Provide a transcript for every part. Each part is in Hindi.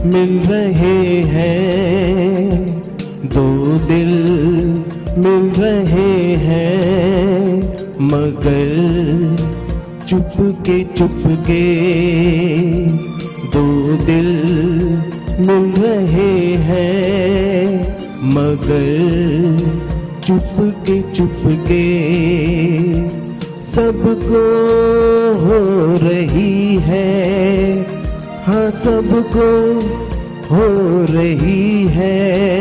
मिल रहे हैं, दो दिल मिल रहे हैं, मगर चुपके चुपके दो दिल मिल रहे हैं, मगर चुपके चुपके सबको हो रही है, हाँ सबको हो रही है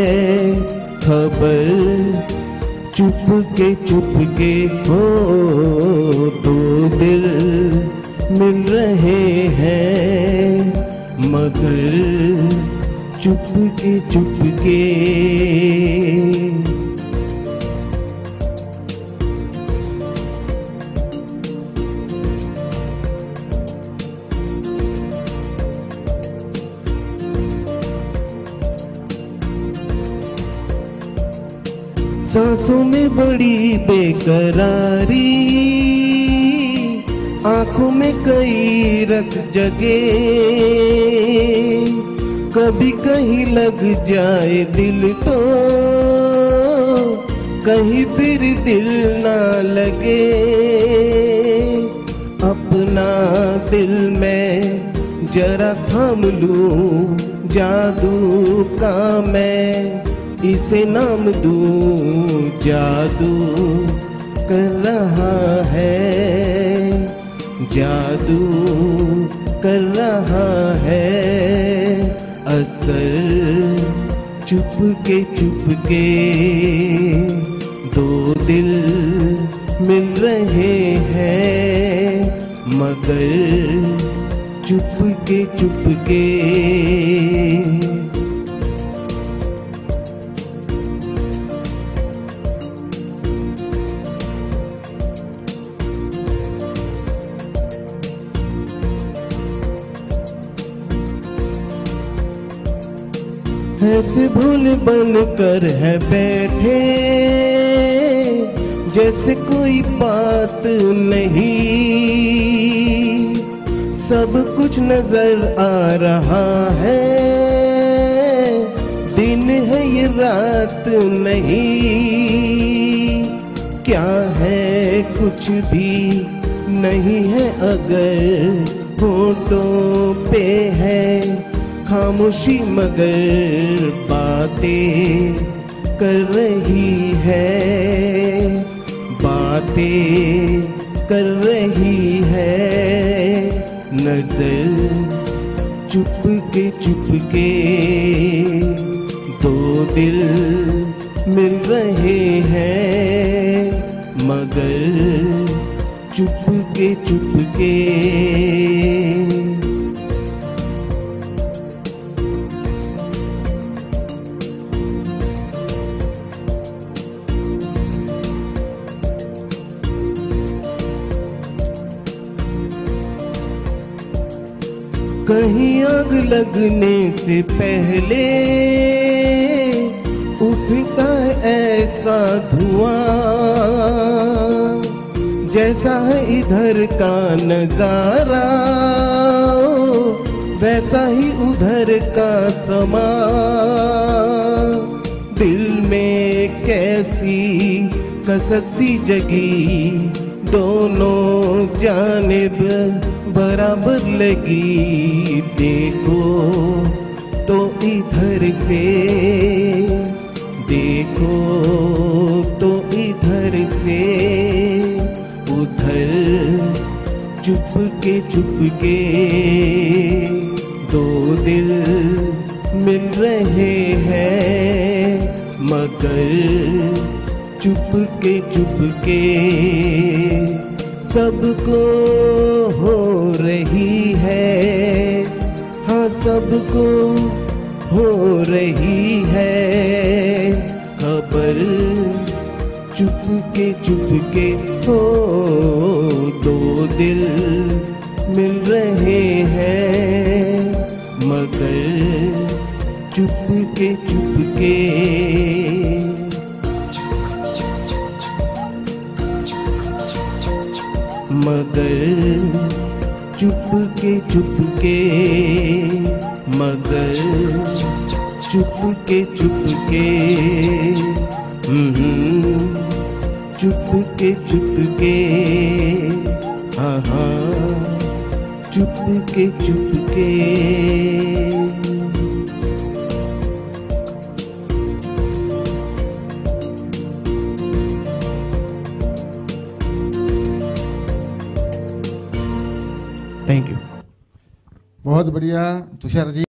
खबर, चुपके चुपके हो दो दिल मिल रहे हैं, मगर चुपके चुपके। सांसों में बड़ी बेकरारी, आंखों में कई रत जगे, कभी कहीं लग जाए दिल तो कहीं फिर दिल ना लगे, अपना दिल में जरा थाम लूं, जादू का मैं इसे नाम दूं, जादू कर रहा है, जादू कर रहा है असर, चुपके चुपके दो दिल मिल रहे हैं, मगर चुपके चुपके। ऐसे भूल बन कर है बैठे, जैसे कोई बात नहीं, सब कुछ नजर आ रहा है, दिन है ये रात नहीं, क्या है कुछ भी नहीं है अगर होठों पे है खामोशी, मगर बातें कर रही है, बातें कर रही है नजर, चुपके चुपके दो दिल मिल रहे हैं, मगर चुपके चुपके। कहीं आग लगने से पहले उठता है ऐसा धुआं, जैसा है इधर का नजारा वैसा ही उधर का समा, दिल में कैसी कसक सी जगी, दोनों जानिब बराबर लगी, देखो तो इधर से, देखो तो इधर से उधर, चुपके चुपके दो दिल मिल रहे हैं, मगर चुपके चुपके सबको हो रही है, हाँ सबको हो रही है खबर, चुपके चुपके हो दो दिल मिल रहे हैं, मगर चुपके चुपके। मगर चुपके चुपके मगर चुपके चुपके चुपके चुपके हाँ चुपके चुपके। Thank you. बहुत बढ़िया तुषार जी।